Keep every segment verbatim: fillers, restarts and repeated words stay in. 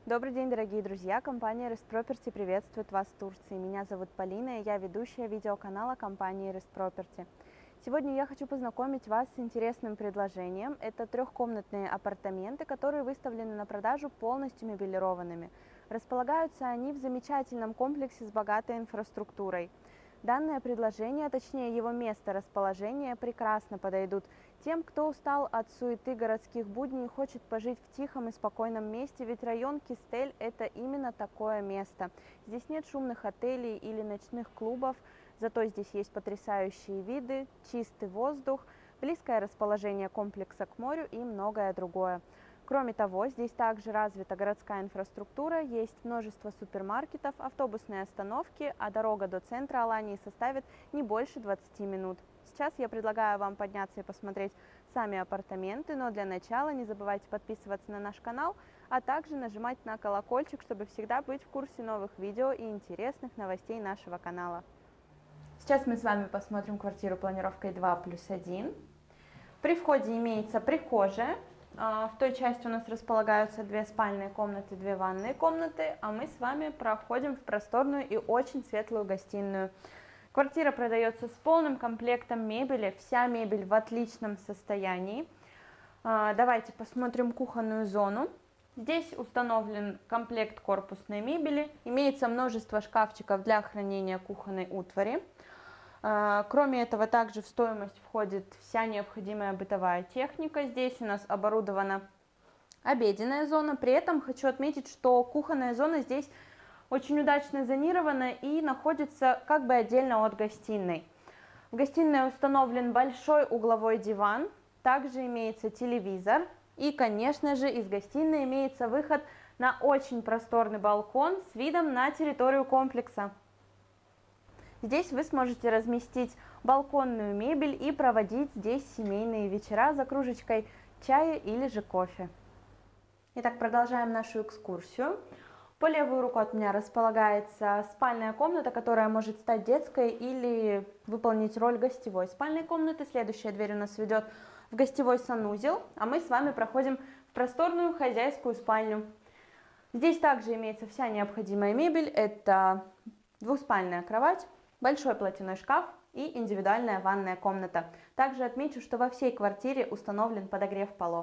Добрый день, дорогие друзья! Компания Rest Property приветствует вас в Турции. Меня зовут Полина, и я ведущая видеоканала компании Rest Property. Сегодня я хочу познакомить вас с интересным предложением. Это трехкомнатные апартаменты, которые выставлены на продажу полностью мебелированными. Располагаются они в замечательном комплексе с богатой инфраструктурой. Данное предложение, а точнее его место расположения, прекрасно подойдут тем, кто устал от суеты городских будней и хочет пожить в тихом и спокойном месте, ведь район Кистель – это именно такое место. Здесь нет шумных отелей или ночных клубов, зато здесь есть потрясающие виды, чистый воздух, близкое расположение комплекса к морю и многое другое. Кроме того, здесь также развита городская инфраструктура, есть множество супермаркетов, автобусные остановки, а дорога до центра Алании составит не больше двадцати минут. Сейчас я предлагаю вам подняться и посмотреть сами апартаменты, но для начала не забывайте подписываться на наш канал, а также нажимать на колокольчик, чтобы всегда быть в курсе новых видео и интересных новостей нашего канала. Сейчас мы с вами посмотрим квартиру планировкой два плюс один. При входе имеется прихожая. В той части у нас располагаются две спальные комнаты, две ванные комнаты, а мы с вами проходим в просторную и очень светлую гостиную. Квартира продается с полным комплектом мебели, вся мебель в отличном состоянии. Давайте посмотрим кухонную зону. Здесь установлен комплект корпусной мебели, имеется множество шкафчиков для хранения кухонной утвари. Кроме этого, также в стоимость входит вся необходимая бытовая техника. Здесь у нас оборудована обеденная зона. При этом хочу отметить, что кухонная зона здесь очень удачно зонирована и находится как бы отдельно от гостиной. В гостиной установлен большой угловой диван, также имеется телевизор. И, конечно же, из гостиной имеется выход на очень просторный балкон с видом на территорию комплекса. Здесь вы сможете разместить балконную мебель и проводить здесь семейные вечера за кружечкой чая или же кофе. Итак, продолжаем нашу экскурсию. По левую руку от меня располагается спальная комната, которая может стать детской или выполнить роль гостевой спальной комнаты. Следующая дверь у нас ведет в гостевой санузел, а мы с вами проходим в просторную хозяйскую спальню. Здесь также имеется вся необходимая мебель. Это двуспальная кровать, большой платяной шкаф и индивидуальная ванная комната. Также отмечу, что во всей квартире установлен подогрев полов.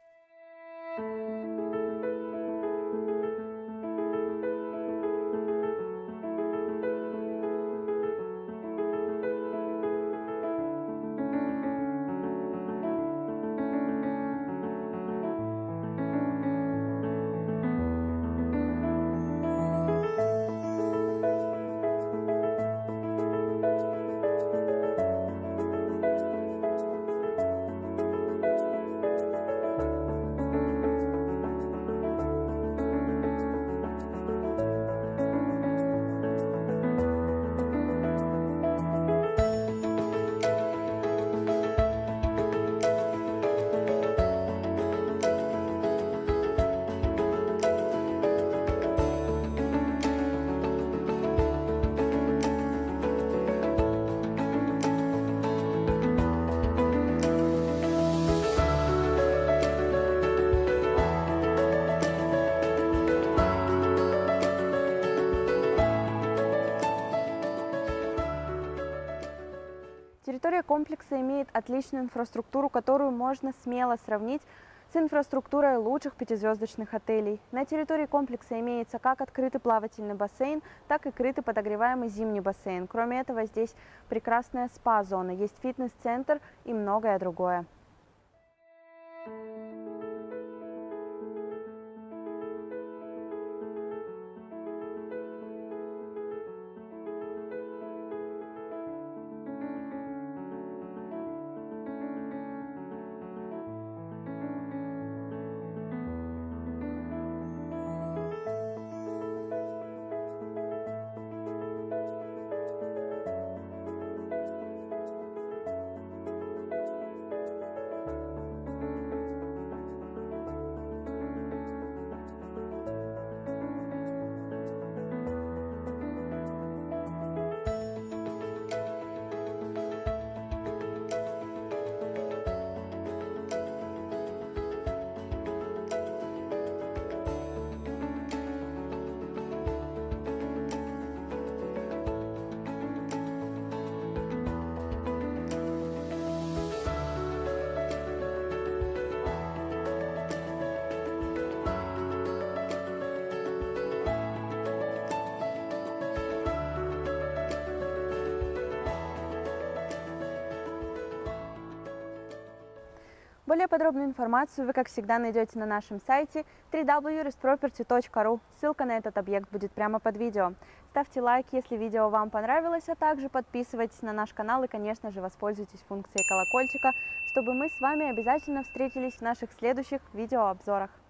Территория комплекса имеет отличную инфраструктуру, которую можно смело сравнить с инфраструктурой лучших пятизвездочных отелей. На территории комплекса имеется как открытый плавательный бассейн, так и крытый подогреваемый зимний бассейн. Кроме этого, здесь прекрасная спа-зона, есть фитнес-центр и многое другое. Более подробную информацию вы, как всегда, найдете на нашем сайте дабл ю дабл ю дабл ю точка респроперти точка ру. Ссылка на этот объект будет прямо под видео. Ставьте лайк, если видео вам понравилось, а также подписывайтесь на наш канал и, конечно же, воспользуйтесь функцией колокольчика, чтобы мы с вами обязательно встретились в наших следующих видеообзорах.